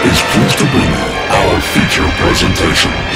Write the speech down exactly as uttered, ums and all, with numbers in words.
is pleased to bring you our feature presentation.